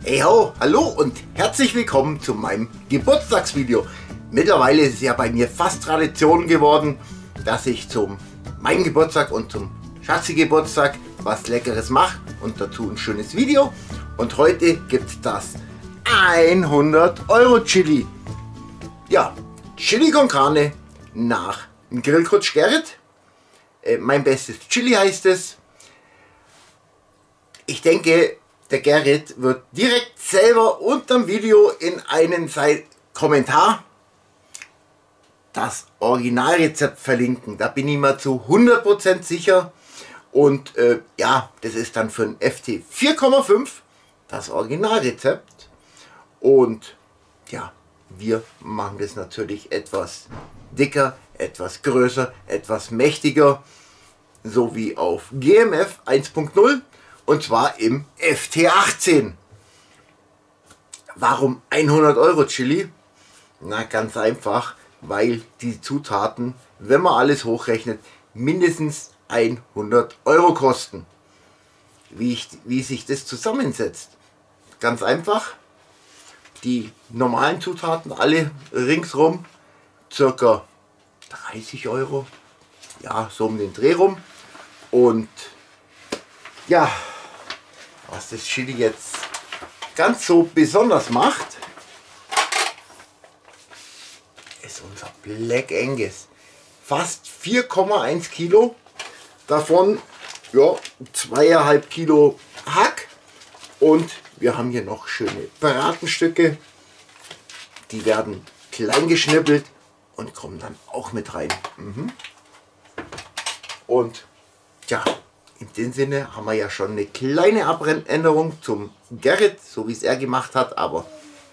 Hey ho, hallo und herzlich willkommen zu meinem Geburtstagsvideo. Mittlerweile ist es ja bei mir fast Tradition geworden, dass ich zum meinem Geburtstag und zum Schatzi-Geburtstag was Leckeres mache und dazu ein schönes Video. Und heute gibt es das 100 Euro Chili. Ja, Chili con Carne nach Grillcoach Gerrit. Mein bestes Chili heißt es. Ich denke, der Gerrit wird direkt selber unter dem Video in einen Kommentar das Originalrezept verlinken. Da bin ich mir zu 100% sicher. Und ja, das ist dann für ein FT 4,5 das Originalrezept. Und ja, wir machen das natürlich etwas dicker, etwas größer, etwas mächtiger, so wie auf GMF 1.0 und zwar im FT 18. Warum 100 Euro Chili? Na, ganz einfach, weil die Zutaten, wenn man alles hochrechnet, mindestens 100 Euro kosten. Wie sich das zusammensetzt? Ganz einfach. Die normalen Zutaten, alle ringsrum, circa 30 Euro. Ja, so um den Dreh rum. Und ja, was das Chili jetzt ganz so besonders macht, ist unser Black Angus. Fast 4,1 Kilo. Davon ja, 2,5 Kilo Hack. Und wir haben hier noch schöne Bratenstücke. Die werden klein geschnippelt und kommen dann auch mit rein. Und ja, in dem Sinne haben wir ja schon eine kleine Abänderung zum Gerrit, so wie es er gemacht hat. Aber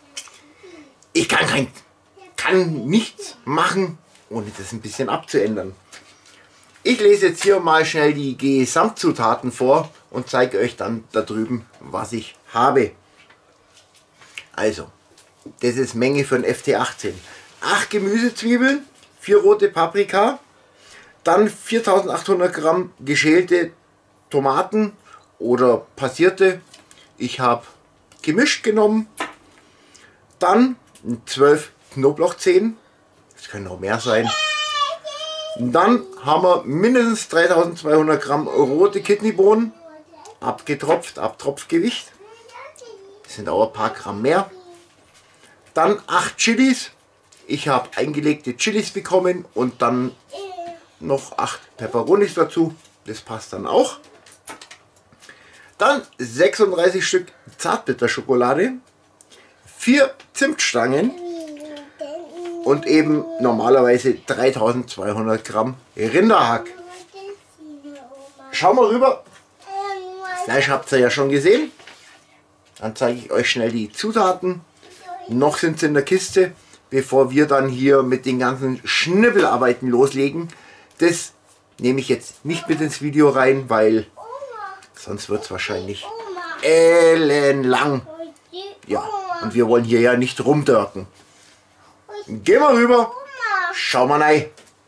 ich kann nichts machen, ohne das ein bisschen abzuändern. Ich lese jetzt hier mal schnell die Gesamtzutaten vor und zeige euch dann da drüben, was ich habe. Also, das ist Menge für ein FT 18. 8 Gemüsezwiebeln, 4 rote Paprika, dann 4800 Gramm geschälte Tomaten oder passierte. Ich habe gemischt genommen. Dann 12 Knoblauchzehen, das können noch mehr sein. Dann haben wir mindestens 3200 Gramm rote Kidneybohnen, abgetropft, Abtropfgewicht. Das sind auch ein paar Gramm mehr. Dann 8 Chilis. Ich habe eingelegte Chilis bekommen und dann noch 8 Peperonis dazu. Das passt dann auch. Dann 36 Stück Zartbitterschokolade, 4 Zimtstangen und eben normalerweise 3200 Gramm Rinderhack. Schauen wir rüber. Fleisch habt ihr ja schon gesehen. Dann zeige ich euch schnell die Zutaten. Noch sind sie in der Kiste, bevor wir dann hier mit den ganzen Schnippelarbeiten loslegen. Das nehme ich jetzt nicht mit ins Video rein, weil sonst wird es wahrscheinlich ellenlang. Ja, und wir wollen hier ja nicht rumdörken. Gehen wir rüber, schauen wir rein.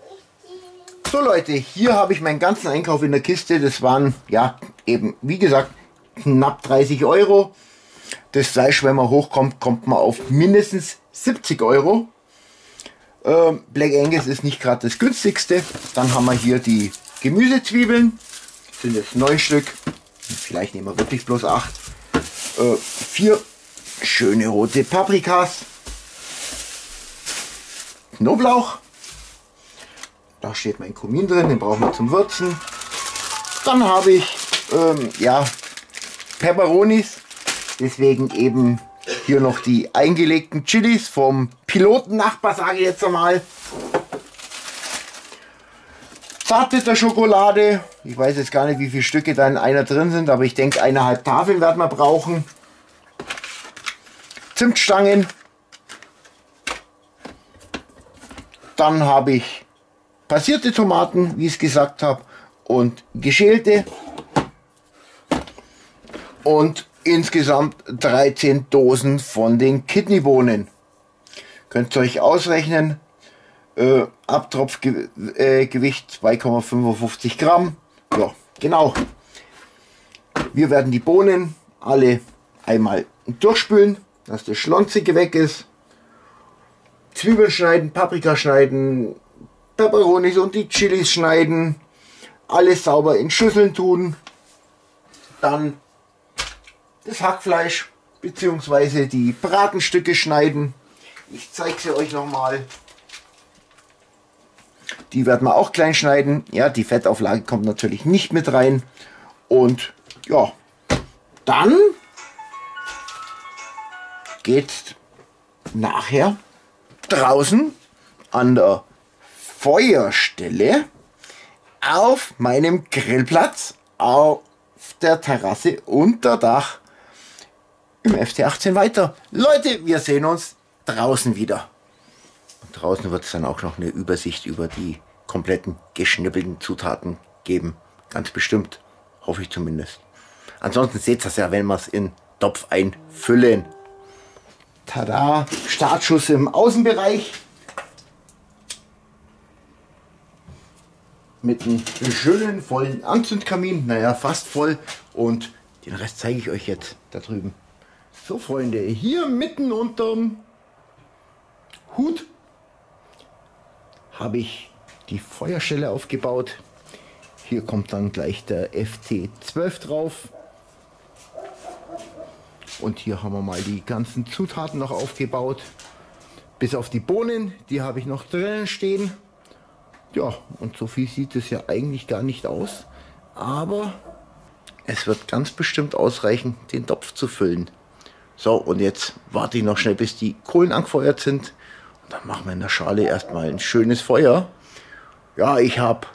So Leute, hier habe ich meinen ganzen Einkauf in der Kiste. Das waren, ja, eben, wie gesagt, knapp 30 Euro. Das Fleisch, wenn man hochkommt, kommt man auf mindestens 70 Euro. Black Angus ist nicht gerade das günstigste. Dann haben wir hier die Gemüsezwiebeln. Das sind jetzt 9 Stück. Vielleicht nehmen wir wirklich bloß 8. 4 schöne rote Paprikas. Knoblauch. Da steht mein Kumin drin, den brauchen wir zum Würzen. Dann habe ich ja, Peperonis. Deswegen eben hier noch die eingelegten Chilis vom Pilotennachbar, sage ich jetzt einmal. Zartbitterschokolade. Ich weiß jetzt gar nicht, wie viele Stücke da in einer drin sind, aber ich denke, 1,5 Tafeln werden wir brauchen. Zimtstangen. Dann habe ich passierte Tomaten, wie ich es gesagt habe, und geschälte. Und insgesamt 13 Dosen von den Kidneybohnen. Könnt ihr euch ausrechnen. Abtropfgewicht 2,55 Gramm. Ja, genau. Wir werden die Bohnen alle einmal durchspülen, dass das Schlonzige weg ist. Zwiebeln schneiden, Paprika schneiden, Peperonis und die Chilis schneiden. Alles sauber in Schüsseln tun. Dann das Hackfleisch bzw. die Bratenstücke schneiden. Ich zeige sie euch nochmal. Die werden wir auch klein schneiden. Ja, die Fettauflage kommt natürlich nicht mit rein. Und ja, dann geht nachher draußen an der Feuerstelle auf meinem Grillplatz auf der Terrasse unter Dach im FC18 weiter. Leute, wir sehen uns draußen wieder. Und draußen wird es dann auch noch eine Übersicht über die kompletten geschnippelten Zutaten geben. Ganz bestimmt, hoffe ich zumindest. Ansonsten seht ihr das ja, wenn wir es in den Topf einfüllen. Tada! Startschuss im Außenbereich. Mit einem schönen vollen Anzündkamin. Naja, fast voll. Und den Rest zeige ich euch jetzt da drüben. So Freunde, hier mitten unterm Hut habe ich die Feuerstelle aufgebaut. Hier kommt dann gleich der FC12 drauf. Und hier haben wir mal die ganzen Zutaten noch aufgebaut. Bis auf die Bohnen, die habe ich noch drinnen stehen. Ja, und so viel sieht es ja eigentlich gar nicht aus. Aber es wird ganz bestimmt ausreichen, den Topf zu füllen. So, und jetzt warte ich noch schnell, bis die Kohlen angefeuert sind. Und dann machen wir in der Schale erstmal ein schönes Feuer. Ja, ich habe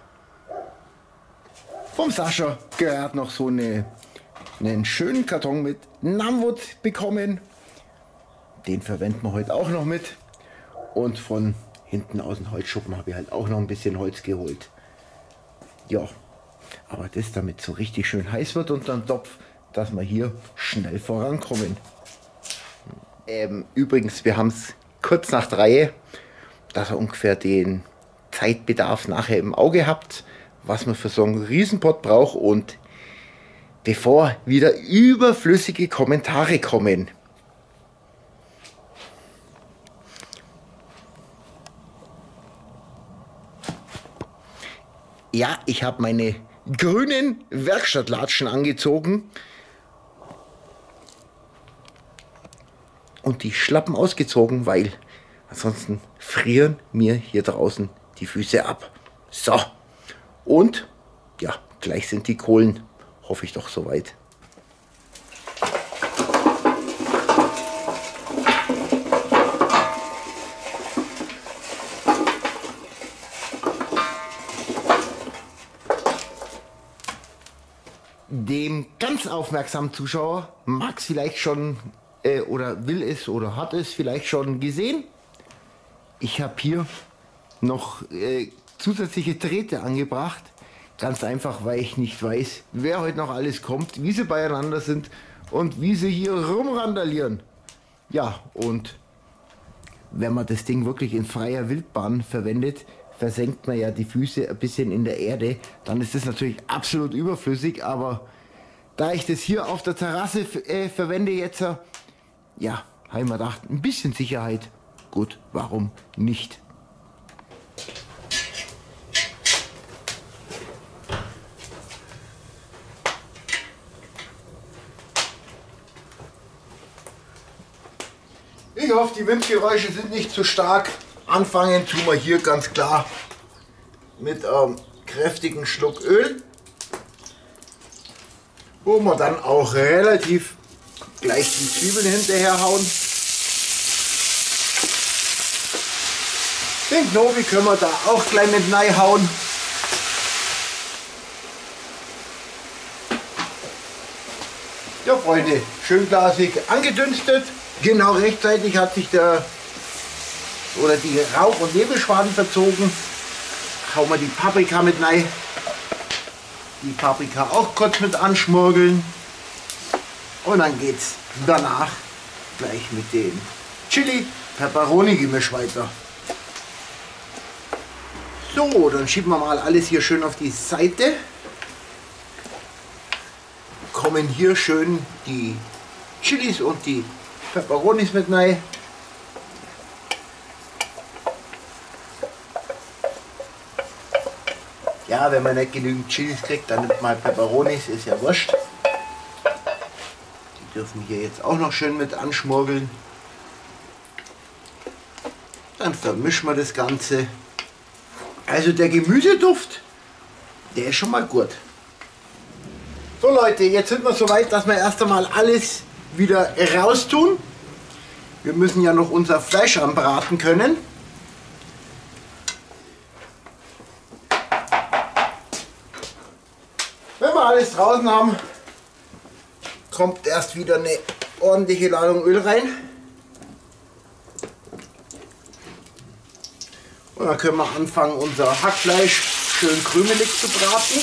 vom Sascha gerade noch so einen schönen Karton mit Namwood bekommen. Den verwenden wir heute auch noch mit. Und von hinten aus dem Holzschuppen habe ich halt auch noch ein bisschen Holz geholt. Ja, aber das damit so richtig schön heiß wird unter dem Topf, dass wir hier schnell vorankommen. Übrigens, wir haben es kurz nach 3, dass ihr ungefähr den Zeitbedarf nachher im Auge habt, was man für so einen Riesenpott braucht. Und bevor wieder überflüssige Kommentare kommen. Ja, ich habe meine grünen Werkstattlatschen angezogen und die Schlappen ausgezogen, weil ansonsten frieren mir hier draußen die Füße ab. So, und ja, gleich sind die Kohlen, hoffe ich doch, soweit. Dem ganz aufmerksamen Zuschauer mag es vielleicht schon oder will es oder hat es vielleicht schon gesehen. Ich habe hier noch zusätzliche Drähte angebracht. Ganz einfach, weil ich nicht weiß, wer heute noch alles kommt, wie sie beieinander sind und wie sie hier rumrandalieren. Ja, und wenn man das Ding wirklich in freier Wildbahn verwendet, versenkt man ja die Füße ein bisschen in der Erde. Dann ist das natürlich absolut überflüssig, aber da ich das hier auf der Terrasse verwende jetzt, ja, habe ich mir gedacht, ein bisschen Sicherheit, gut, warum nicht? Ich hoffe, die Windgeräusche sind nicht zu stark. Anfangen tun wir hier ganz klar mit einem kräftigen Schluck Öl, wo wir dann auch relativ gleich die Zwiebeln hinterher hauen. Den Knobi können wir da auch gleich mit reinhauen. Ja Freunde, schön glasig angedünstet. Genau rechtzeitig hat sich die Rauch- und Nebelschwaden verzogen. Hauen wir die Paprika mit rein. Die Paprika auch kurz mit anschmurgeln. Und dann geht's danach gleich mit dem Chili-Pepperoni-Gemisch weiter. So, dann schieben wir mal alles hier schön auf die Seite. Kommen hier schön die Chilis und die Peperonis mit rein. Ja, wenn man nicht genügend Chilis kriegt, dann nimmt man Peperonis, ist ja wurscht. Die dürfen hier jetzt auch noch schön mit anschmuggeln. Dann vermischen wir das Ganze. Also der Gemüseduft, der ist schon mal gut. So Leute, jetzt sind wir soweit, dass wir erst einmal alles wieder raustun. Wir müssen ja noch unser Fleisch anbraten können. Wenn wir alles draußen haben, kommt erst wieder eine ordentliche Ladung Öl rein. Und dann können wir anfangen, unser Hackfleisch schön krümelig zu braten.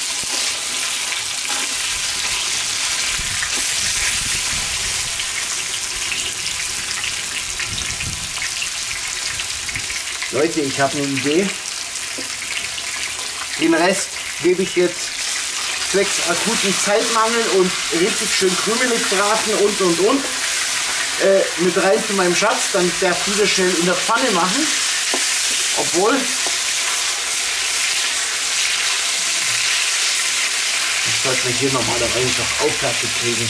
Leute, ich habe eine Idee. Den Rest gebe ich jetzt zwecks akuten Zeitmangel und richtig schön krümelig braten und mit rein zu meinem Schatz. Dann darf dieser schnell in der Pfanne machen. Obwohl, ich sollte mich hier normalerweise noch aufwärts kriegen.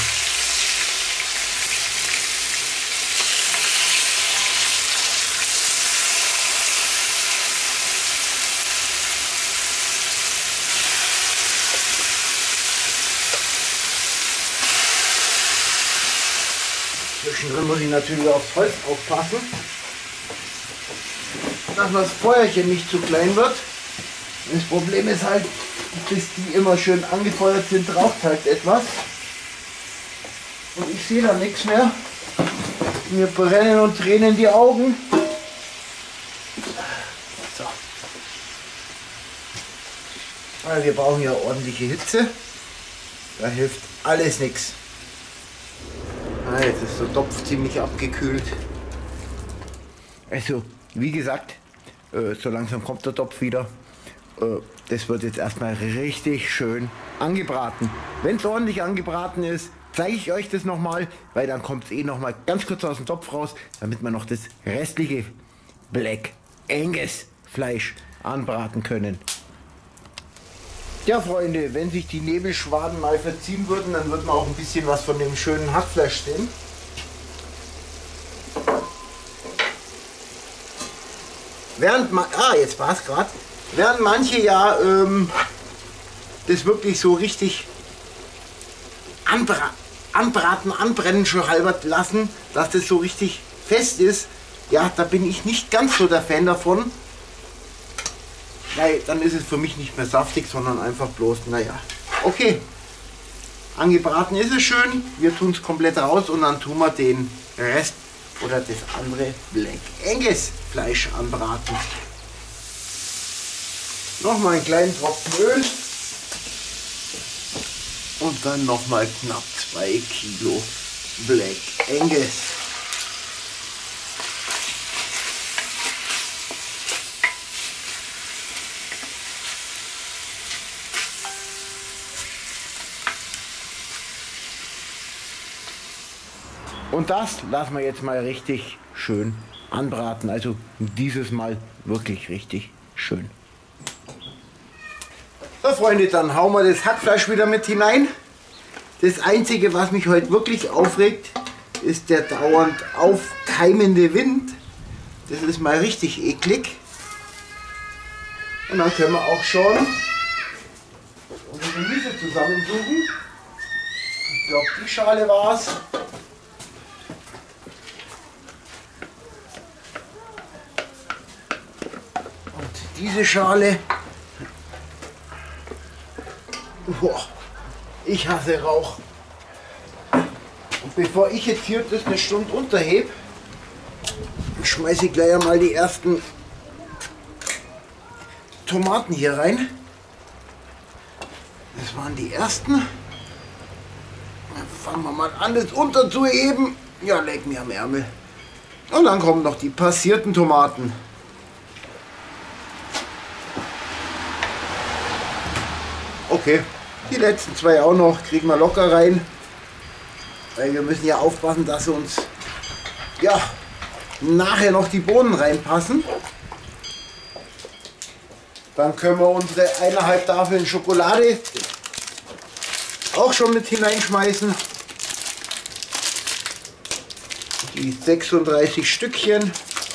Zwischendrin muss ich natürlich aufs Holz aufpassen, dass das Feuerchen nicht zu klein wird. Das Problem ist halt, bis die immer schön angefeuert sind, raucht halt etwas. Und ich sehe da nichts mehr. Mir brennen und tränen die Augen. So. Also wir brauchen ja ordentliche Hitze. Da hilft alles nichts. Jetzt ist der Topf ziemlich abgekühlt. Also, wie gesagt, so langsam kommt der Topf wieder. Das wird jetzt erstmal richtig schön angebraten. Wenn es ordentlich angebraten ist, zeige ich euch das nochmal, weil dann kommt es eh nochmal ganz kurz aus dem Topf raus, damit wir noch das restliche Black Angus Fleisch anbraten können. Ja Freunde, wenn sich die Nebelschwaden mal verziehen würden, dann wird man auch ein bisschen was von dem schönen Hackfleisch sehen. Jetzt war es gerade. Während manche ja das wirklich so richtig anbrennen schon halber lassen, dass das so richtig fest ist, ja, da bin ich nicht ganz so der Fan davon. Weil dann ist es für mich nicht mehr saftig, sondern einfach bloß, naja, okay. Angebraten ist es schön, wir tun es komplett raus und dann tun wir den Rest oder das andere Black Angus Fleisch anbraten. Nochmal einen kleinen Tropfen Öl und dann nochmal knapp 2 Kilo Black Angus. Und das lassen wir jetzt mal richtig schön anbraten. Also dieses Mal wirklich richtig schön. So Freunde, dann hauen wir das Hackfleisch wieder mit hinein. Das Einzige, was mich heute wirklich aufregt, ist der dauernd aufkeimende Wind. Das ist mal richtig eklig. Und dann können wir auch schon unsere Gemüse zusammensuchen. Ich glaube, die Schale war es. Diese Schale, boah, ich hasse Rauch. Und bevor ich jetzt hier das eine Stunde unterhebe, schmeiße ich gleich einmal die ersten Tomaten hier rein. Das waren die ersten. Dann fangen wir mal an, das unterzuheben. Ja, leck mir am Ärmel. Und dann kommen noch die passierten Tomaten. Okay, die letzten zwei auch noch, kriegen wir locker rein. Weil wir müssen ja aufpassen, dass uns ja nachher noch die Bohnen reinpassen. Dann können wir unsere 1,5 Tafeln Schokolade auch schon mit hineinschmeißen. Die 36 Stückchen.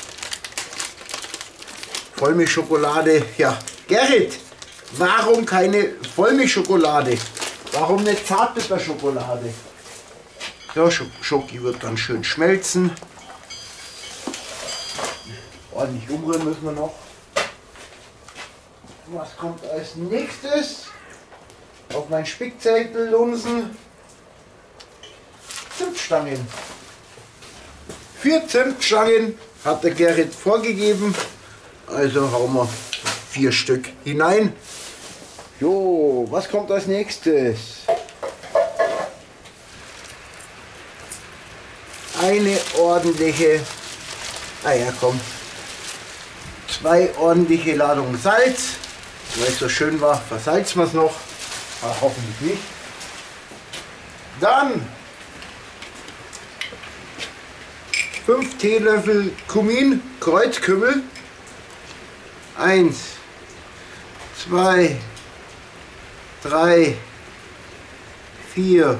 Vollmilchschokolade. Ja, Gerrit, warum keine Vollmilchschokolade? Warum eine Zartbitterschokolade? Ja, Schoki wird dann schön schmelzen. Ordentlich umrühren müssen wir noch. Was kommt als nächstes? Auf mein Spickzettel lunsen. Zimtstangen. 4 Zimtstangen hat der Gerrit vorgegeben. Also hauen wir 4 Stück hinein. Jo, was kommt als nächstes? Eine ordentliche, ja komm, 2 ordentliche Ladungen Salz. Weil es so schön war, versalzen wir es noch. Aber hoffentlich nicht. Dann 5 Teelöffel Kumin, Kreuzkümmel. 1, 2, 3, 4,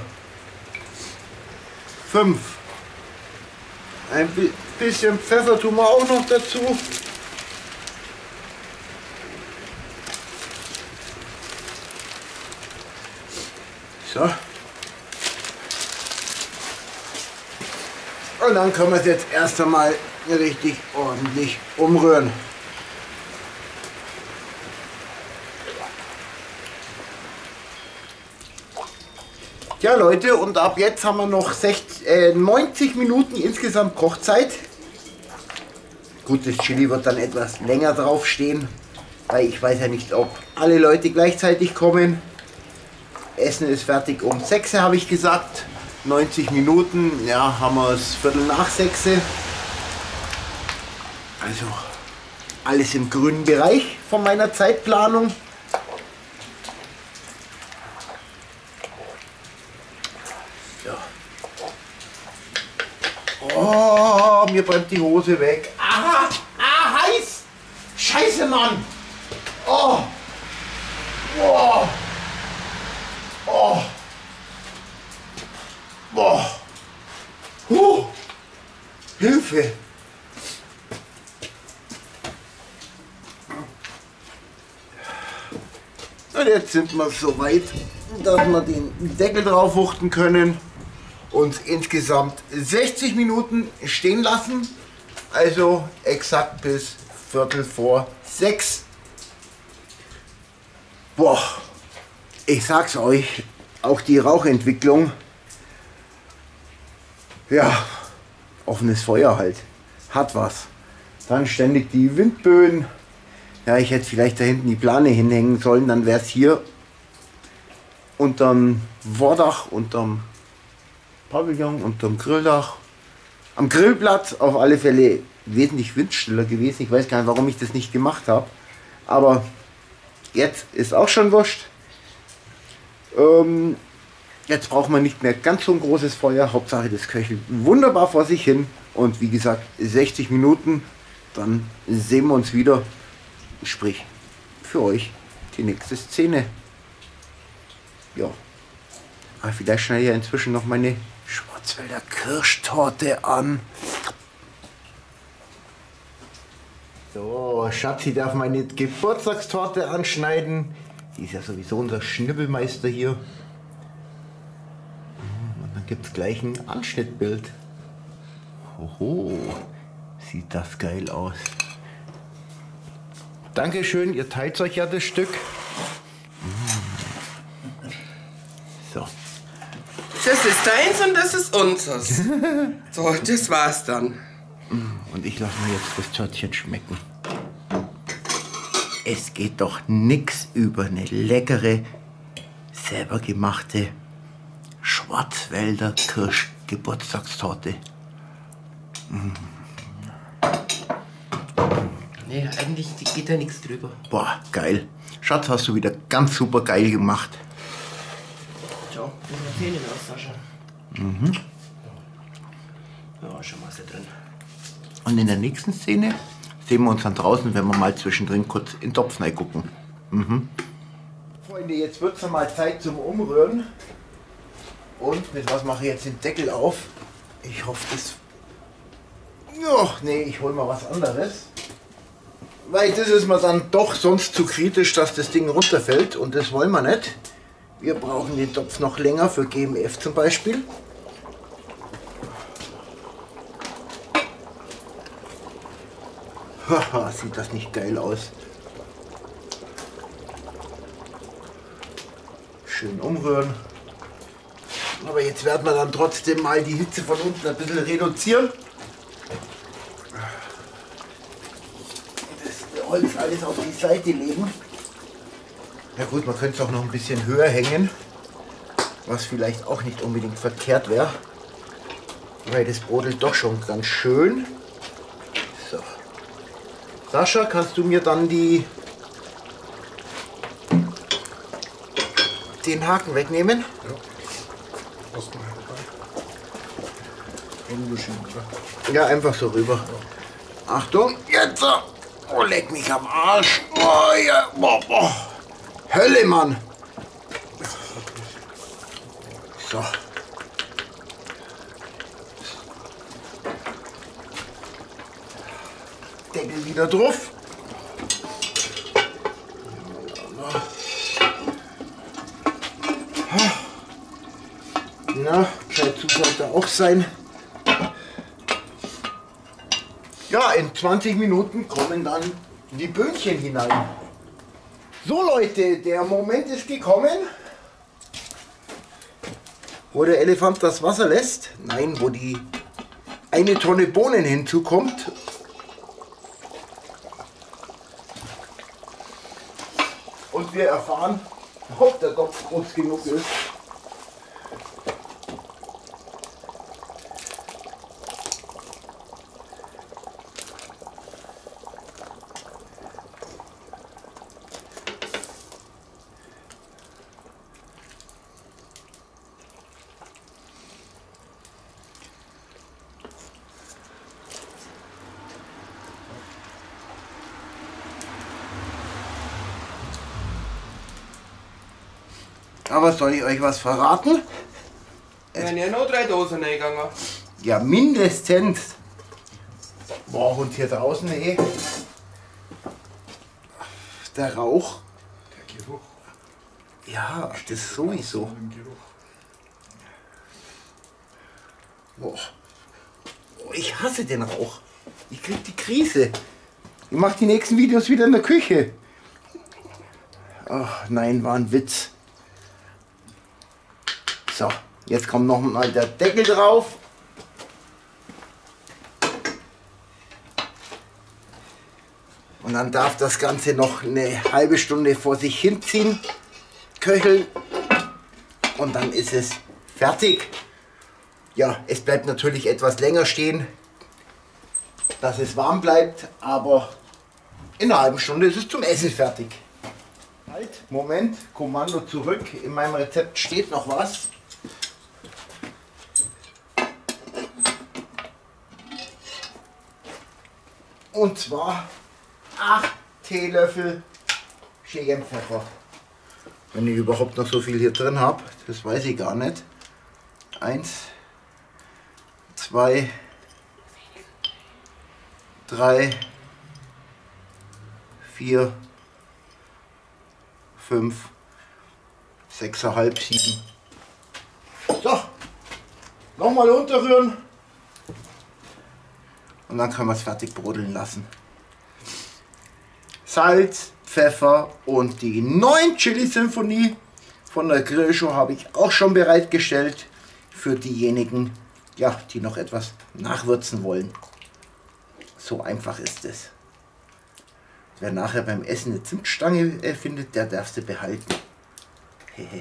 5. Ein bisschen Pfeffer tun wir auch noch dazu. So. Und dann können wir es jetzt erst einmal richtig ordentlich umrühren. Ja Leute, und ab jetzt haben wir noch 90 Minuten insgesamt Kochzeit. Gut, das Chili wird dann etwas länger drauf stehen, weil ich weiß ja nicht, ob alle Leute gleichzeitig kommen. Essen ist fertig um 6 habe ich gesagt. 90 Minuten, ja, haben wir es Viertel nach 6. Also alles im grünen Bereich von meiner Zeitplanung. Oh, mir brennt die Hose weg. Aha, heiß. Scheiße, Mann. Oh. Oh. Oh. Boah. Hilfe. Und jetzt sind wir so weit, dass wir den Deckel drauf wuchten können. Uns insgesamt 60 Minuten stehen lassen, also exakt bis Viertel vor 6. Boah, ich sag's euch, auch die Rauchentwicklung, ja, offenes Feuer halt, hat was. Dann ständig die Windböen, ja, ich hätte vielleicht da hinten die Plane hinhängen sollen, dann wäre es hier unterm Vordach, unterm Pavillon, unterm Grilldach, am Grillplatz auf alle Fälle wesentlich windstiller gewesen. Ich weiß gar nicht, warum ich das nicht gemacht habe. Aber jetzt ist auch schon wurscht. Jetzt braucht man nicht mehr ganz so ein großes Feuer. Hauptsache das köchelt wunderbar vor sich hin. Und wie gesagt, 60 Minuten, dann sehen wir uns wieder. Sprich, für euch die nächste Szene. Ja. Aber vielleicht schneide ich ja inzwischen noch meine Schwarzwälder Kirschtorte an. So, Schatzi darf meine Geburtstagstorte anschneiden. Die ist ja sowieso unser Schnibbelmeister hier. Und dann gibt es gleich ein Anschnittbild. Hoho, sieht das geil aus. Dankeschön, ihr teilt euch ja das Stück. So. Das ist deins und das ist unseres. So, das war's dann. Und ich lasse mir jetzt das Törtchen schmecken. Es geht doch nix über eine leckere, selber gemachte Schwarzwälder Kirsch-Geburtstagstorte. Nee, eigentlich geht da nichts drüber. Boah, geil. Schatz, hast du wieder ganz super geil gemacht. Ciao, wir sehen uns, Sascha. Ja, schon Masse drin. Und in der nächsten Szene sehen wir uns dann draußen, wenn wir mal zwischendrin kurz in den Topf gucken. Freunde, jetzt wird es mal Zeit zum Umrühren. Und mit was mache ich jetzt den Deckel auf? Ich hoffe, das... Ja, nee, ich hole mal was anderes. Weil das ist mir dann doch sonst zu kritisch, dass das Ding runterfällt. Und das wollen wir nicht. Wir brauchen den Topf noch länger für GMF zum Beispiel. Haha, sieht das nicht geil aus. Schön umrühren. Aber jetzt werden wir dann trotzdem mal die Hitze von unten ein bisschen reduzieren. Das Holz alles auf die Seite legen. Ja gut, man könnte es auch noch ein bisschen höher hängen. Was vielleicht auch nicht unbedingt verkehrt wäre. Weil das brodelt doch schon ganz schön. So. Sascha, kannst du mir dann den Haken wegnehmen? Ja. Was mal dabei. Ja, einfach so rüber. Ja. Achtung, jetzt! Oh, leck mich am Arsch! Oh, ja. Boah, boah. Hölle, Mann! So. Deckel wieder drauf. Na, gescheit zu sollte auch sein. Ja, in 20 Minuten kommen dann die Böhnchen hinein. So Leute, der Moment ist gekommen, wo der Elefant das Wasser lässt. Nein, wo die 1 Tonne Bohnen hinzukommt. Und wir erfahren, ob der Topf groß genug ist. Aber soll ich euch was verraten? Wenn ja noch 3 Dosen reingegangen. Ja, mindestens. Boah, und hier draußen, ey. Der Rauch. Der Geruch. Ja, das sowieso. Im Geruch. Boah. Oh, ich hasse den Rauch. Ich krieg die Krise. Ich mach die nächsten Videos wieder in der Küche. Ach nein, war ein Witz. So, jetzt kommt noch mal der Deckel drauf. Und dann darf das Ganze noch eine halbe Stunde vor sich hinziehen, köcheln. Und dann ist es fertig. Ja, es bleibt natürlich etwas länger stehen, dass es warm bleibt, aber in einer halben Stunde ist es zum Essen fertig. Halt, Moment, Kommando zurück. In meinem Rezept steht noch was. Und zwar 8 Teelöffel Cayennepfeffer. Wenn ich überhaupt noch so viel hier drin habe, das weiß ich gar nicht. 1, 2, 3, 4, 5, 6,5, 7. So, nochmal unterrühren. Und dann können wir es fertig brodeln lassen. Salz, Pfeffer und die 9 Chili Symphonie von der Grillshow habe ich auch schon bereitgestellt für diejenigen, ja, die noch etwas nachwürzen wollen. So einfach ist es. Wer nachher beim Essen eine Zimtstange findet, der darf sie behalten. Hehe.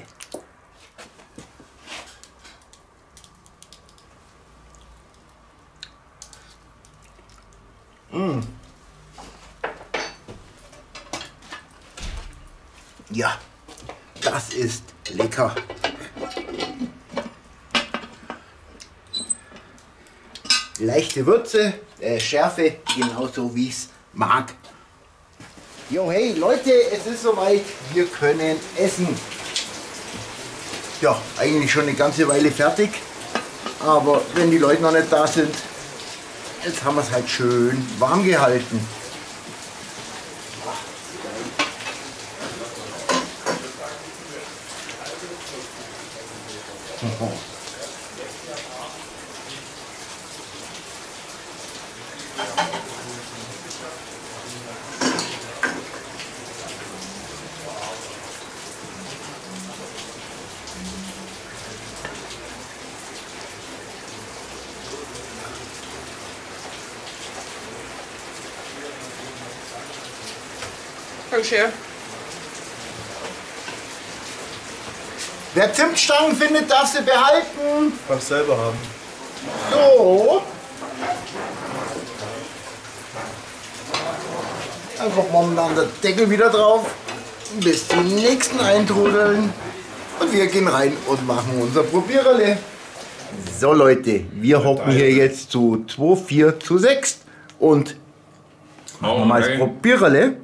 Ja, das ist lecker. leichte Würze, Schärfe, genauso wie ich es mag. Jo, hey Leute, es ist soweit, wir können essen. Ja, eigentlich schon eine ganze Weile fertig, aber wenn die Leute noch nicht da sind, jetzt haben wir es halt schön warm gehalten. Dankeschön. Wer Zimtstangen findet, darf sie behalten. Darf selber haben. So. Dann kommt momentan der Deckel wieder drauf, bis die nächsten eintrudeln. Und wir gehen rein und machen unser Probiererle. So Leute, wir hocken hier jetzt zu 2, 4 zu 6 und machen mal das Probiererle.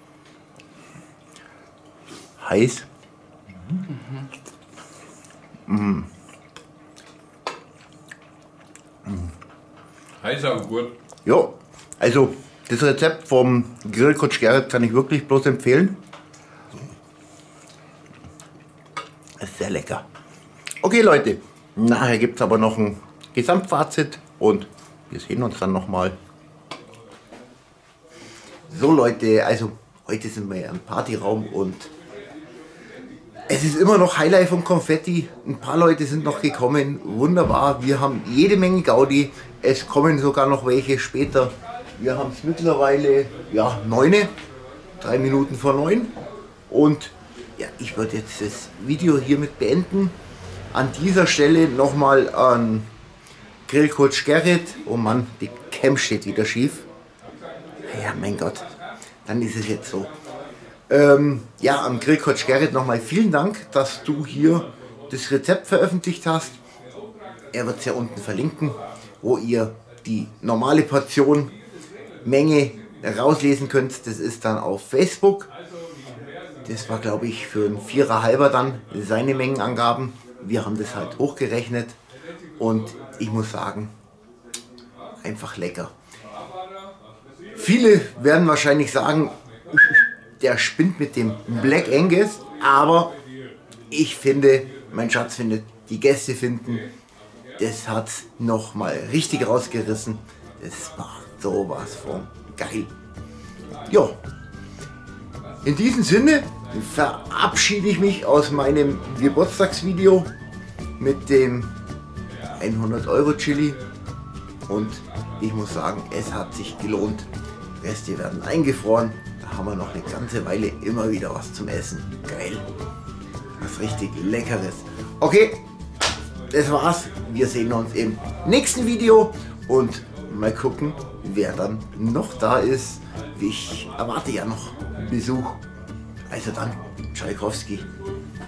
Heiß. Heiß aber gut. Ja, also das Rezept vom Grillcoach Gerrit kann ich wirklich bloß empfehlen. Ist sehr lecker. Okay Leute, nachher gibt es aber noch ein Gesamtfazit und wir sehen uns dann nochmal. So Leute, also heute sind wir ja im Partyraum und es ist immer noch Highlife und Konfetti. Ein paar Leute sind noch gekommen. Wunderbar. Wir haben jede Menge Gaudi. Es kommen sogar noch welche später. Wir haben es mittlerweile, ja, 9, 3 Minuten vor 9. Und ja, ich würde jetzt das Video hiermit beenden. An dieser Stelle nochmal an Grillcoach Gerrit. Oh Mann, die Cam steht wieder schief. Ja, mein Gott. Dann ist es jetzt so. Ja, am Grillcoach Gerrit nochmal vielen Dank, dass du hier das Rezept veröffentlicht hast. Er wird es ja unten verlinken, wo ihr die normale Portion Menge rauslesen könnt. Das ist dann auf Facebook. Das war, glaube ich, für einen 4er halber dann seine Mengenangaben. Wir haben das halt hochgerechnet und ich muss sagen, einfach lecker. Viele werden wahrscheinlich sagen, der spinnt mit dem Black Angus, aber ich finde, mein Schatz findet, die Gäste finden, das hat es nochmal richtig rausgerissen. Das war sowas von geil. Ja, in diesem Sinne verabschiede ich mich aus meinem Geburtstagsvideo mit dem 100 € Chili und ich muss sagen, es hat sich gelohnt. Reste werden eingefroren. Da haben wir noch eine ganze Weile immer wieder was zum Essen. Geil. Was richtig Leckeres. Okay, das war's. Wir sehen uns im nächsten Video und mal gucken, wer dann noch da ist. Ich erwarte ja noch Besuch. Also dann, Tschaikowski.